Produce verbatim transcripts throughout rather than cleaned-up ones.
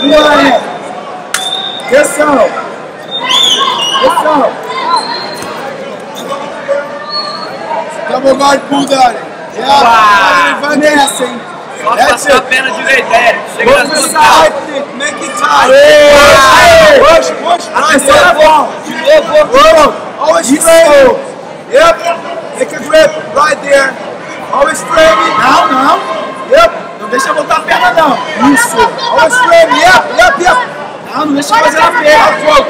Vamos lá, hein? Atenção. Atenção. Double guard pull, Dani. Vai nessa, hein? Só passar a perna direita, Eric. Chega nas duas calças. Make it tight. Push, push. Atenção na bola. De novo. Always straight. Yep. Make a grip right there. Always straight. Não, não. Yep. Não deixa botar a perna, não. Isso. Always straight. Yep, yep, yep. Não, não deixa fazer a perna.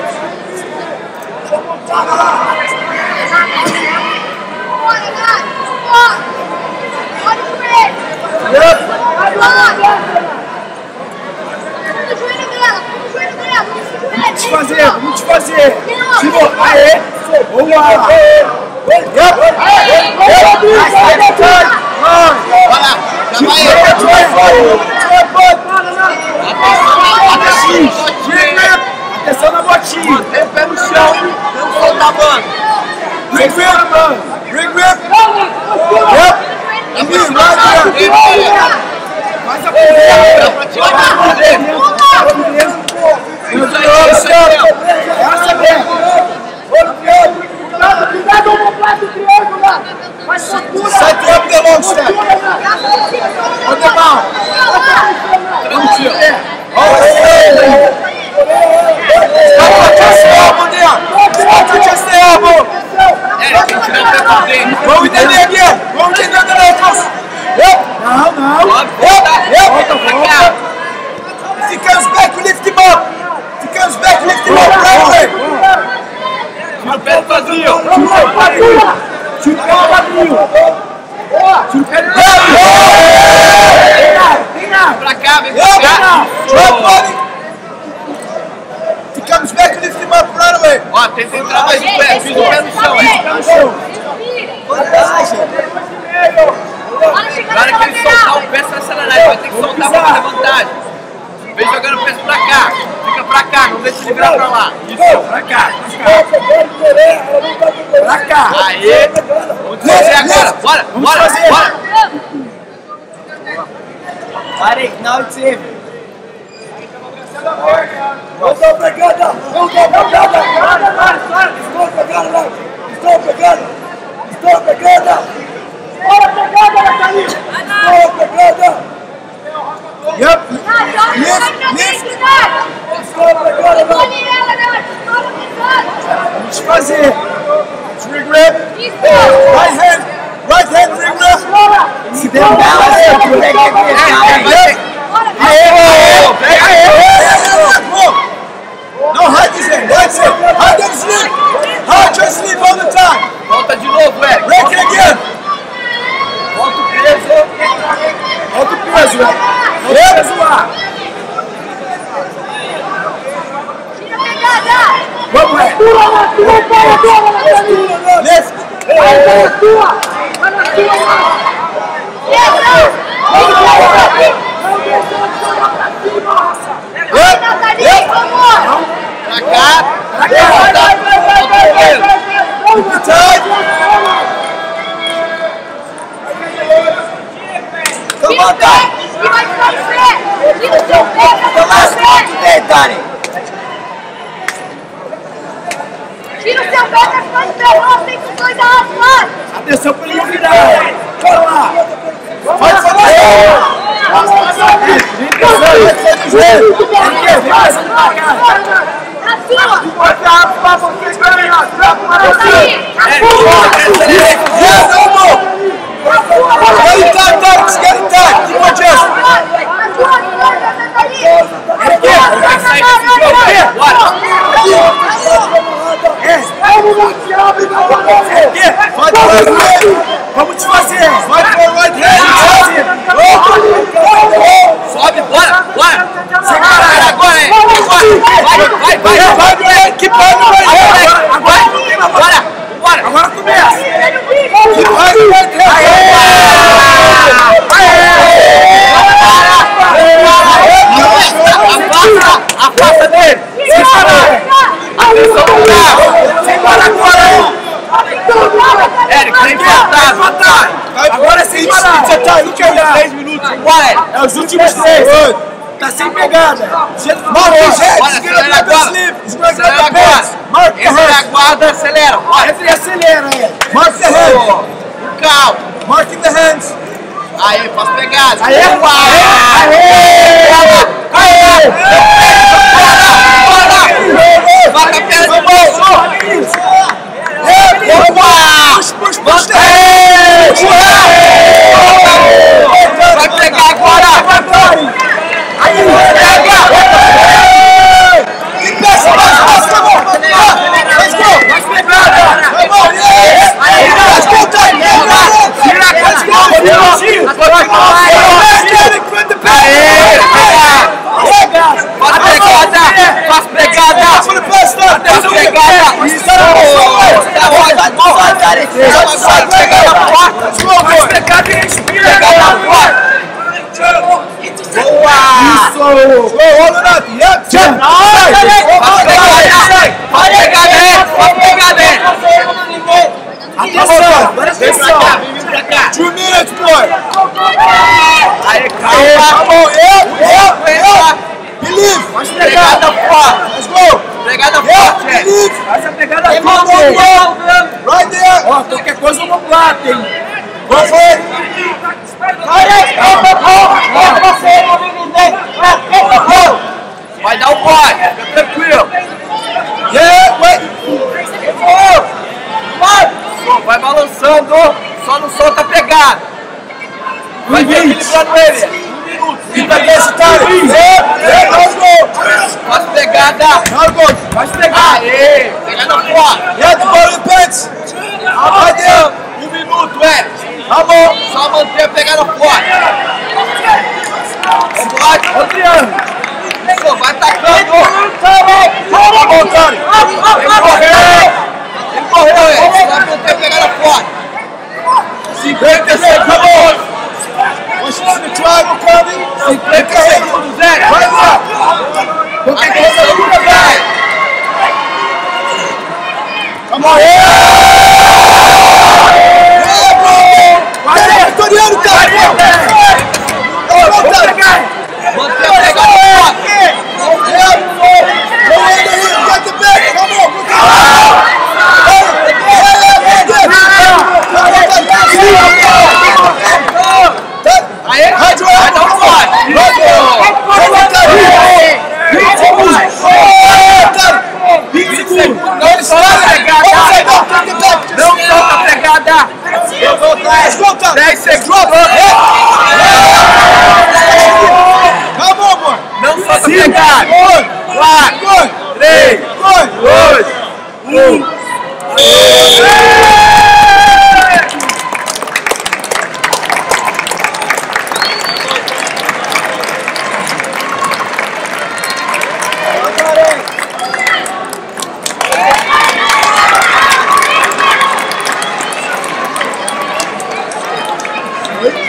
Yep. Vamos te fazer, vamos te fazer. Simão, aê. Boa. Yep. Vai lá. Já vai. Atenção na botinha. Tem o pé no chão. Não solta a banda. Bring grip, mano. Bring grip. Yep. Menino, vai lá. Faz a primeira. Dá pra tirar a mão dele. Isso aí, isso aí. Essa mesmo. Cuidado, omoplata do triângulo lá. Vai soltura. Sai tempo de long step. Ô, Demal. Vamos tirar. Olha ele. Stop the chest elbow there. Stop the chest elbow. É, tem que tirar o pé por dentro. Vamos entender aqui. Vamos entender the ankles. Não, não. Volta, volta. If he comes back, we lift him up. If he comes back, lift him up right away. Tira o pé do vazio. Tira o pé do vazio. Tira o pé do vazio. Tira o pé do vazio. Vem pra cá, vem pra cá. Drop body. If he comes back, lift him up right away. Ó, tenta entrar mais o pé. Fiz o pé no chão, hein? Pé no chão. Na hora que ele soltar o pé, você vai acelerar. Ele vai ter que soltar pra fazer vantagem. Vem jogando o peso pra cá. Fica pra cá, não deixa ele virar pra lá. Isso, pra cá. Pra cá. Aê. Vamos fazer agora. Bora, bora, bora. Parei, now it's him. Não tô pegando. Não tô pegando. Estou pegando. Estou pegando. Estou pegando. Bora pegada, Nathanie. Estou pegando. Yep. Lift, lift. Estou pegando. Vamos te fazer. Free grip. Right hand. Right hand free grip. Se der um balance, eu vou pegar aqui. Aê, aê, aê. No, hide his hand. That's it. Hide your sleeve. Hide your sleeve all the time. Volta de novo, Eric. Break it again. Volta o peso. Volta o peso, velho. Volta o peso lá. Vamos, velho. Pula lá, pula, pula, pula, Nathanie. Lift. Vai, vai na sua. Vai na sua, lá. Não deixa ela pra cima, raça. Yep. Yep. Pra cá. Pra cá. Vai, vai, vai, vai, vai, vai, vai. Keep tight. Come on, Dani. The last one today, Dani. Tira o seu pé das suas pernas, tem que dois arrastando. Atenção para ele não virar. Bora lá. Vai fazer. Na sua. Vai dar para vocês ganhar. Yes, elbow. Get it tight, Dani. Get it tight. Keep on chest. Vamos te fazer! Vai for right hand! Sobe, bora, bora! Sem parar agora, hein? Vai, vai, vai! Vai, vai! Que vai, vai! Agora! Bora! Bora! Agora começa! Que vai, right Afasta! Afasta dele! Sem parar! Atenção no carro! Sem parar agora, hein? Eric, vem empatar, empatar! Agora sim, it's a time, look at that! três minutos, bora, Eric! É os últimos três! Tá sem pegada. Marca os heads. Acelera agora. Acelera agora. Entra na guarda, acelera. Entra e acelera, é. Mark the hands. Calma. Marking the hands. Aí, faz pegada. Aê, aê, aê. Marca a perna de bolso. Push, push, push. Vai pegar agora. Aí, pega. E passa, passa, passa, come on. Let's go. Let's pegada. Come on, yes. Let's go, time. Let's go. Faz pegada. Faz pegada. Faz pegada. Isso. Vai pegar na porta. Faz pegada e respira. Pegada na porta. Boa! Isso! Olha lá, yep, jump! Vai pegar, vai pegar dentro, vai pegar dentro! Atenção, Vem pra cá, vem pra cá! Two minutes, boy! Aí, calma! Calma, yep, yep, yep! Believe! Pegada forte! Let's go! Pegada Yep, forte, believe! Essa pegada Tem uma forte. boa, right there! Ó, qualquer coisa eu vou lá, tem. Go for it! Vai dar o corte, fica tranquilo! Yeah, wait! Vai balançando, só não solta a pegada! Vai equilibrando ele! Keep against the time! Yep, yep, let's go! Faz pegada! Now go! Faz pegada! Aê! Pegada forte! Yeah, the ball in the pants! Right there! Um minuto, é! Come on! Só manter a pegada forte! Pode! Adriano! Isso, vai tacando! Come on, Tony! Ele correu! Ele correu, é! Você vai manter a pegada forte! cinquenta segundos! Watch the triangle coming! cinquenta segundos, é! Right now! Atenção, vai! Come on! Yeah! Yeah, bro! Vai aí, Vitoriano, cara! Vamos pegar! Manter a pegada forte! Yeah! Go in the hill, get the back! Come on! Aê, vai dar um forte! vinte segundos! Não solta a pegada! Não solta a pegada! dez segundos! Come on, boy! Não solta a pegada! quatro, três, dois, um! Oi?